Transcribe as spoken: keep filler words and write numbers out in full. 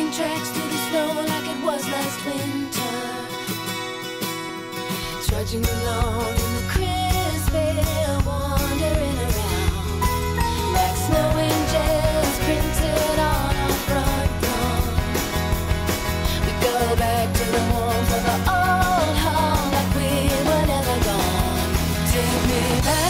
Tracing tracks through the snow like it was last winter, trudging along in the crisp air, wandering around like snow angels printed on our front lawn. We go back to the warmth of our old home like we were never gone. Take me back.